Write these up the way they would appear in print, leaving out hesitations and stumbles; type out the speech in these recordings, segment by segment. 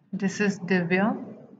This is Divya.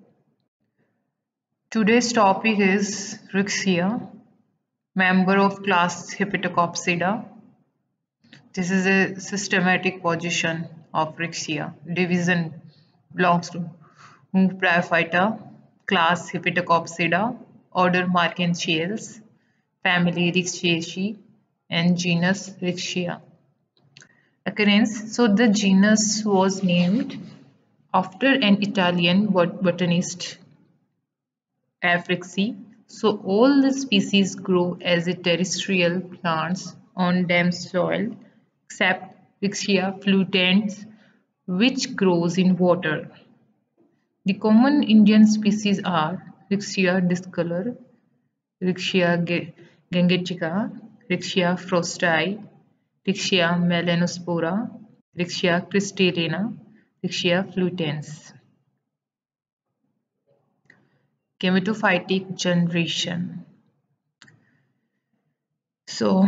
Today's topic is Rixia, member of class Hepatocopsida. This is a systematic position of Rixia. Division belongs to Bryophyta, class Hepatocopsida, order Marcantiales, family Rixiaceae, and genus Rixia. Occurrence. So the genus was named after an Italian botanist Africaceae. So all the species grow as a terrestrial plants on damp soil except Rixia fluitans which grows in water. The common Indian species are Rixia discolor, Rixia gangetica, Rixia frosti, Rixia melanospora, Rixia crystallina, Rixia fluitans. Gametophytic generation. So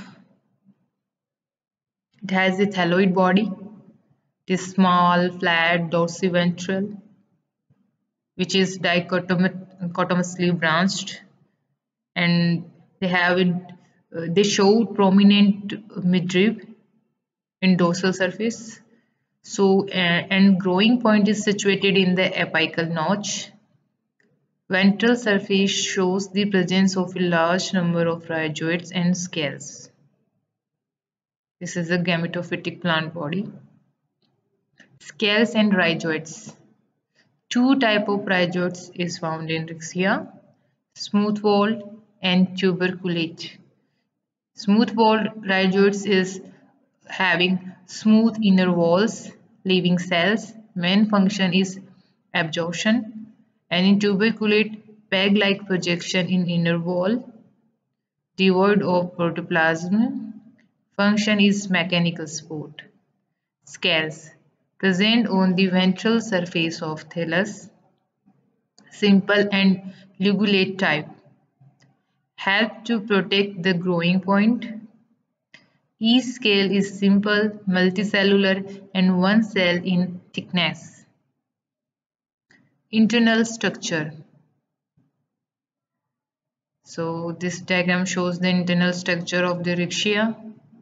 it has a thalloid body. It is small, flat, dorsiventral, which is dichotomously branched, and they show prominent midrib in dorsal surface. So and growing point is situated in the apical notch. Ventral surface shows the presence of a large number of rhizoids and scales. This is a gametophytic plant body. Scales and rhizoids. Two types of rhizoids is found in Rixia, smooth-walled and tuberculate. Smooth-walled rhizoids is having smooth inner walls, living cells. Main function is absorption, and in tuberculate, peg-like projection in inner wall, devoid of protoplasm. Function is mechanical support. Scales present on the ventral surface of thallus, simple and ligulate type, help to protect the growing point. Each scale is simple, multicellular and one cell in thickness. Internal structure. So this diagram shows the internal structure of the Rixia.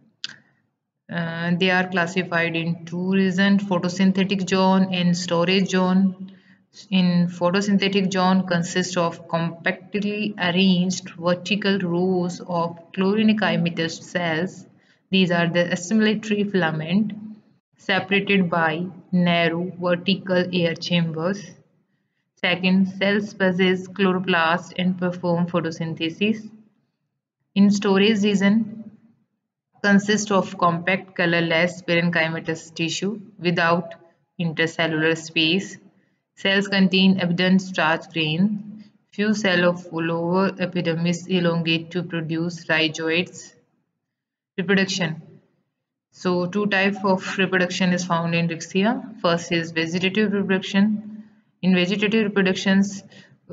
They are classified in two regions, photosynthetic zone and storage zone. In photosynthetic zone consists of compactly arranged vertical rows of chlorinic cells. These are the assimilatory filament separated by narrow vertical air chambers. Second, cells possess chloroplast and perform photosynthesis. In storage region, consist of compact colorless parenchymatous tissue without intercellular space. Cells contain abundant starch grain. Few cells of lower epidermis elongate to produce rhizoids. Reproduction. So two types of reproduction is found in Rixia. First is vegetative reproduction. In vegetative reproductions,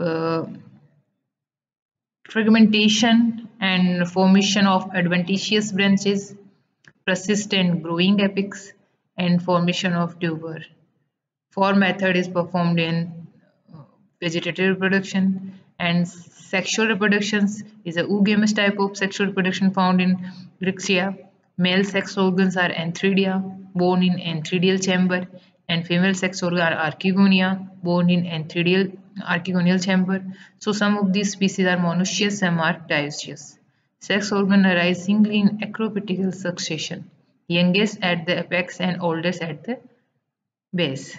fragmentation and formation of adventitious branches, persistent growing apex, and formation of tuber. For method is performed in vegetative reproduction, and sexual reproductions is a oogamous type of sexual reproduction found in Rixia. Male sex organs are antheridia, born in antheridial chamber, and female sex organs are archegonia, born in archegonial chamber. So some of these species are monoecious, some are dioecious. Sex organ arise singly in acropitical succession, youngest at the apex and oldest at the base.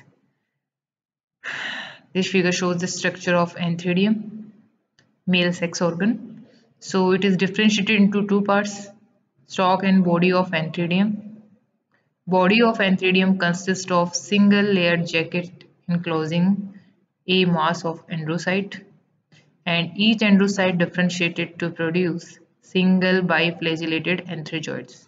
This figure shows the structure of antheridium, male sex organ. So it is differentiated into two parts, stalk and body of antheridium. Body of antheridium consists of single layered jacket enclosing a mass of androcyte, and each androcyte differentiated to produce single biflagellated anthrazoids.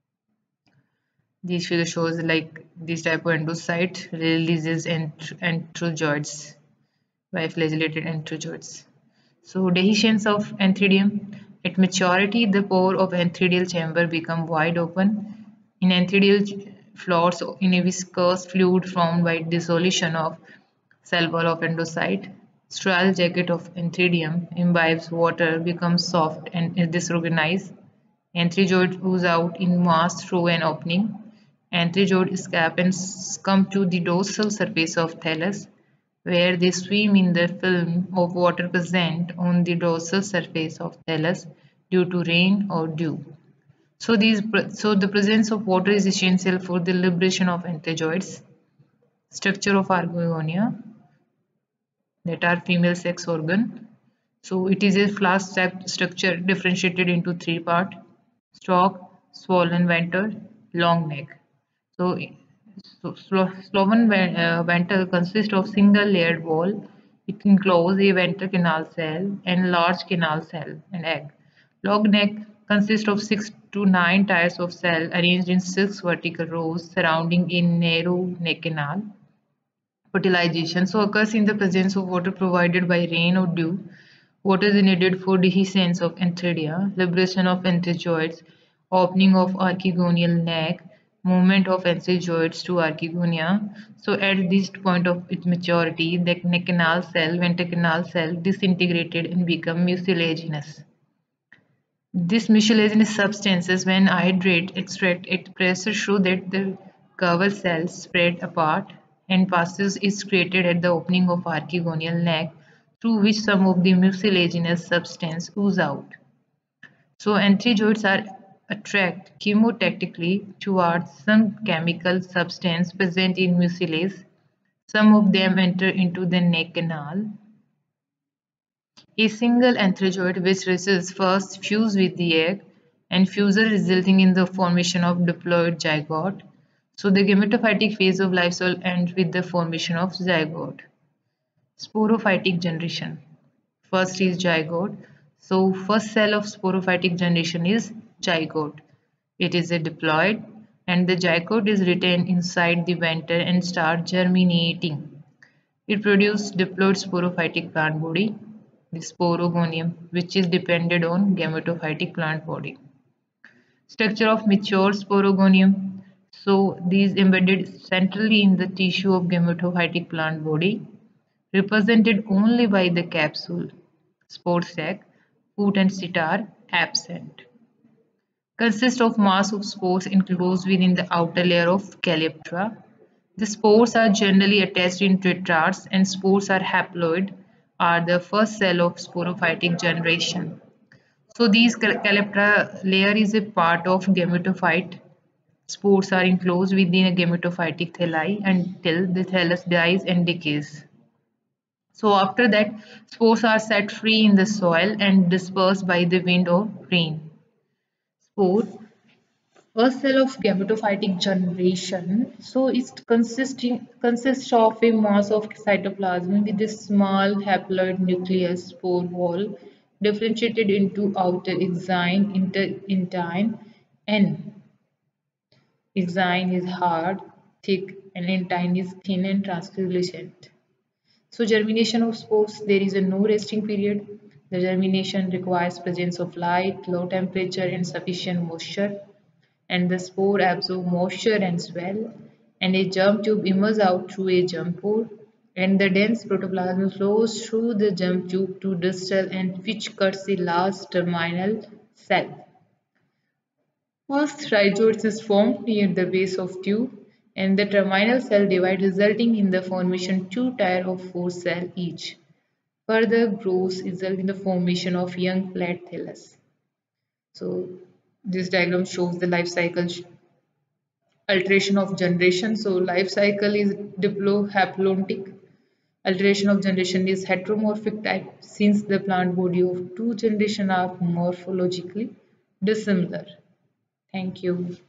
This figure shows like this type of androcyte releases anthrazoids, biflagellated anthrazoids. So dehiscence of antheridium. At maturity, the pore of antheridial chamber become wide open. In antheridial floors, in a viscous fluid formed by dissolution of Cell wall of endocyte. Straral jacket of Anthridium imbibes water, becomes soft and is disorganized. Anthrazoids ooze out in mass through an opening. Anthrazoid escape and come to the dorsal surface of thallus, where they swim in the film of water present on the dorsal surface of thallus due to rain or dew. So the presence of water is essential for the liberation of anthrazoids. Structure of Archegonia, that are female sex organ. So it is a flask structure differentiated into three parts: stalk, swollen venter, long neck. So, venter consists of single layered wall. It encloses a ventral canal cell and large canal cell and egg. Long neck consists of 6 to 9 tiers of cell arranged in 6 vertical rows surrounding a narrow neck canal. Fertilization occurs in the presence of water provided by rain or dew. Water is needed for dehiscence of antheridia, liberation of anthezoids, opening of archegonial neck, movement of anthezoids to archegonia. So at this point of its maturity, the neck canal cell, ventral canal cell disintegrated and become mucilaginous. This mucilaginous substances, when hydrated, extract at pressure show that the cover cells spread apart and passes is created at the opening of archegonial neck through which some of the mucilaginous substance ooze out. So anthrazoids are attract chemotactically towards some chemical substance present in mucilage. Some of them enter into the neck canal. A single anthrazoid which receives first fuse with the egg and fusel resulting in the formation of diploid zygote. So the gametophytic phase of life cycle ends with the formation of zygote. Sporophytic generation. First is zygote. So first cell of sporophytic generation is zygote. It is a diploid and the zygote is retained inside the venter and start germinating. It produces diploid sporophytic plant body, the sporogonium, which is dependent on gametophytic plant body. Structure of mature sporogonium. So these embedded centrally in the tissue of gametophytic plant body, represented only by the capsule, spore sac, foot and seat are absent. Consists of mass of spores enclosed within the outer layer of calyptra. The spores are generally attached in tetrads and spores are haploid, are the first cell of sporophytic generation. So these calyptra layer is a part of gametophyte. Spores are enclosed within a gametophytic thalli until the thallus dies and decays. So after that, spores are set free in the soil and dispersed by the wind or rain. Spore, first cell of gametophytic generation. So it consists of a mass of cytoplasm with a small haploid nucleus spore wall differentiated into outer exine, intine, and exine is hard, thick, and intine is thin and translucent. So germination of spores, there is a no resting period. The germination requires presence of light, low temperature and sufficient moisture, and the spore absorb moisture and swell, and a germ tube emerges out through a germ pore, and the dense protoplasm flows through the germ tube to distal and which cuts the last terminal cell. First rhizoids is formed near the base of tube and the terminal cell divide resulting in the formation two tier of 4 cells each. Further growth result in the formation of young flat thallus. So this diagram shows the life cycle alteration of generation. So life cycle is diplohaplontic. Alteration of generation is heteromorphic type since the plant body of two generations are morphologically dissimilar. Thank you.